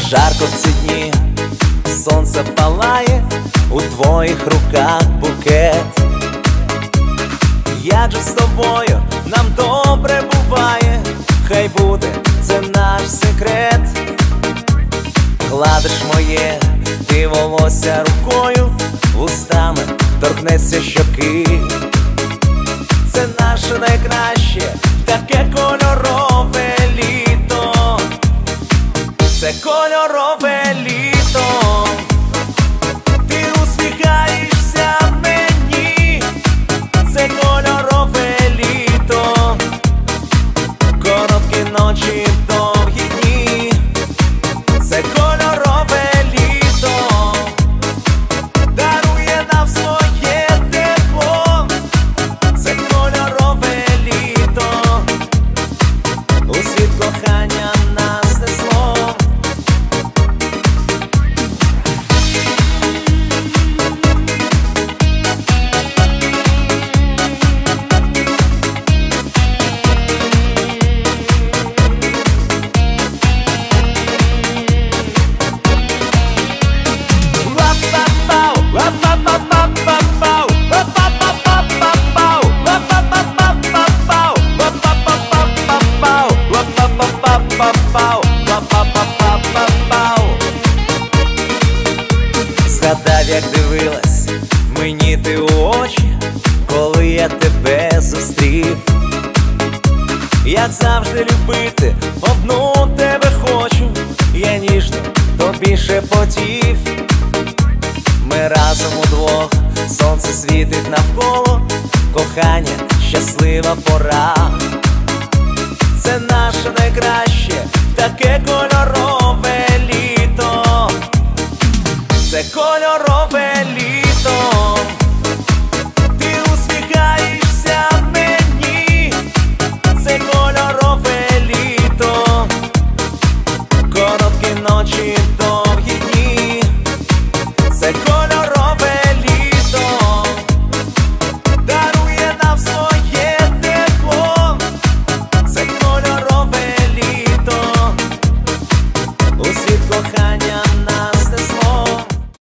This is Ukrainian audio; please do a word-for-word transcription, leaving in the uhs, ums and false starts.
жарко в ці дні, сонце палає, у твоїх руках букет. Як же з тобою нам добре буває, хай буде це наш секрет. Гладиш моє ти волосся рукою, вустами торкнеться щоки. Це наше найкраще, таке кольорове літо. Це кольорове літо. Ти усміхаєшся мені. Це кольорове літо. Короткі ночі, довгі дні. Це кольорове літо. Дарує нам своє тепло. Це кольорове літо. У світ кохання нас несло. Згадав, як дивилась мені ти у очі, коли я тебе зустрів. Як завжди любити, одну тебе хочу. Я ніжно тобі шепотів. Ми разом удвох, сонце світить навколо. Кохання, щаслива пора. Це наше найкраще, таке кольорове літо. Це кольорове літо. Ти усміхаєшся мені. Це кольорове літо. Короткі ночі,